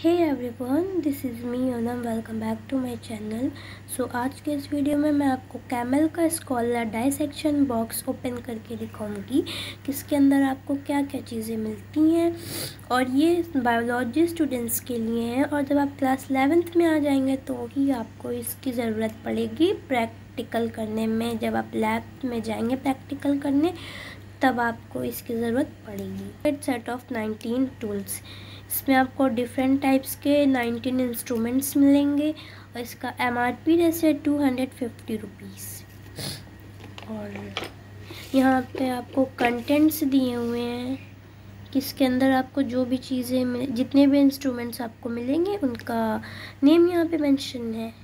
Hey everyone, this is me Onam. Welcome back to my channel. So आज के इस video में मैं आपको कैमल का स्कॉलर डाइसेक्शन बॉक्स ओपन करके दिखाऊंगी कि इसके अंदर आपको क्या क्या चीज़ें मिलती हैं। और ये बायोलॉजी स्टूडेंट्स के लिए है, और जब आप क्लास 11th में आ जाएंगे तो ही आपको इसकी ज़रूरत पड़ेगी प्रैक्टिकल करने में। जब आप लैब में जाएंगे प्रैक्टिकल करने तब आपको इसकी ज़रूरत पड़ेगी। It set off 19 tools. इसमें आपको डिफरेंट टाइप्स के 19 इंस्ट्रूमेंट्स मिलेंगे और इसका MRP जैसे 250 रुपीज़। और यहाँ पे आपको कंटेंट्स दिए हुए हैं कि इसके अंदर आपको जो भी चीज़ें जितने भी इंस्ट्रूमेंट्स आपको मिलेंगे उनका नेम यहाँ पे मेंशन है।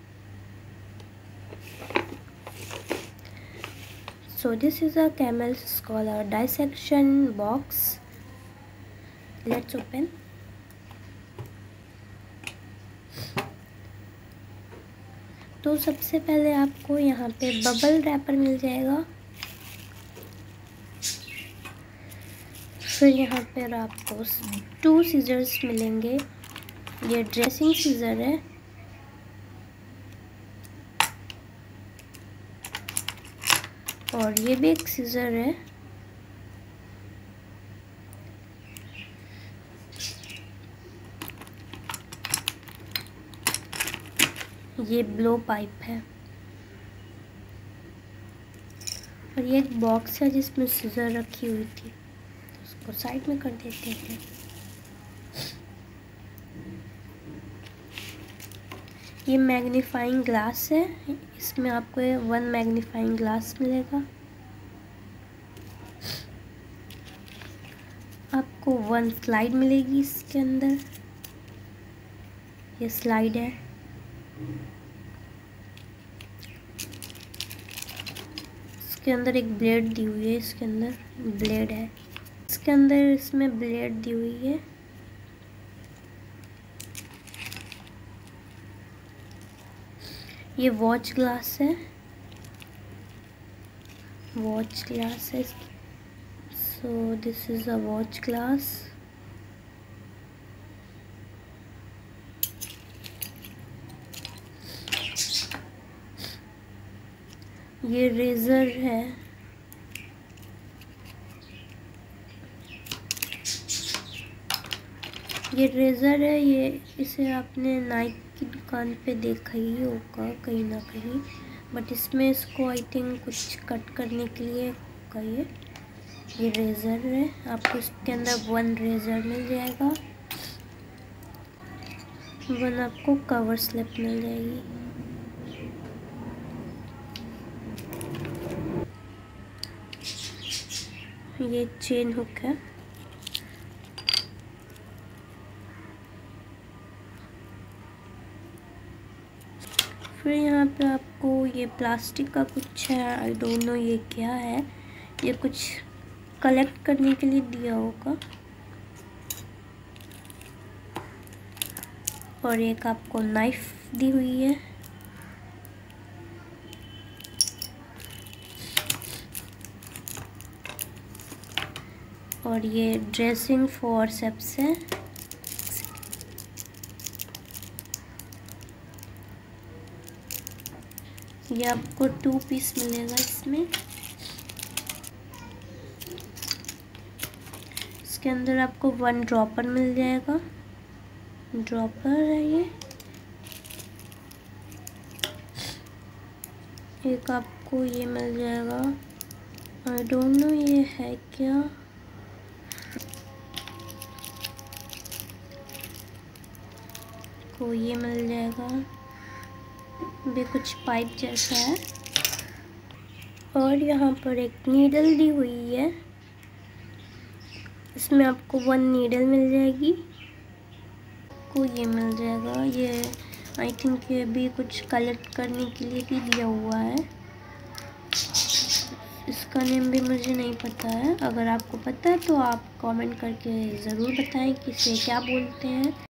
So this is a Camel Scholar dissection box. Let's open. तो सबसे पहले आपको यहाँ पे बबल रैपर मिल जाएगा। फिर यहाँ पर आपको 2 सीजर्स मिलेंगे। ये ड्रेसिंग सीजर है। और ये भी एक सीजर है। ये ब्लो पाइप है। और ये एक बॉक्स है जिसमें सीजर रखी हुई थी, उसको साइड में कर देते हैं। ये मैग्नीफाइंग ग्लास है। इसमें आपको 1 मैग्नीफाइंग ग्लास मिलेगा। आपको 1 स्लाइड मिलेगी इसके अंदर। ये स्लाइड है। इसके अंदर एक ब्लेड दी हुई है। इसके अंदर ब्लेड है। इसके अंदर इसमें ब्लेड दी हुई है। ये वॉच ग्लास है। वॉच ग्लास है। So this is a watch glass. ये रेजर है। ये रेजर है। ये इसे आपने नाइक की दुकान पे देखा ही होगा कहीं ना कहीं, बट इसमें इसको आई थिंक कुछ कट करने के लिए होगा। ये रेजर है। आपको इसके अंदर 1 रेजर मिल जाएगा। 1 आपको कवर स्लिप मिल जाएगी। ये चेन हुक है। फिर यहाँ पे आपको ये प्लास्टिक का कुछ है, आई डोंट नो ये क्या है। ये कुछ कलेक्ट करने के लिए दिया होगा। और एक आपको नाइफ दी हुई है। और ये ड्रेसिंग फोर्सेप्स है। ये आपको 2 पीस मिलेगा इसमें। इसके अंदर आपको 1 ड्रॉपर मिल जाएगा। ड्रॉपर है ये। एक आपको ये मिल जाएगा। आई डोंट नो ये है क्या। को ये मिल जाएगा। भी कुछ पाइप जैसा है। और यहाँ पर एक नीडल दी हुई है। इसमें आपको 1 नीडल मिल जाएगी। को ये मिल जाएगा। ये आई थिंक ये भी कुछ कलेक्ट करने के लिए भी दिया हुआ है। इसका नेम भी मुझे नहीं पता है। अगर आपको पता है तो आप कमेंट करके ज़रूर बताएं कि इसे क्या बोलते हैं।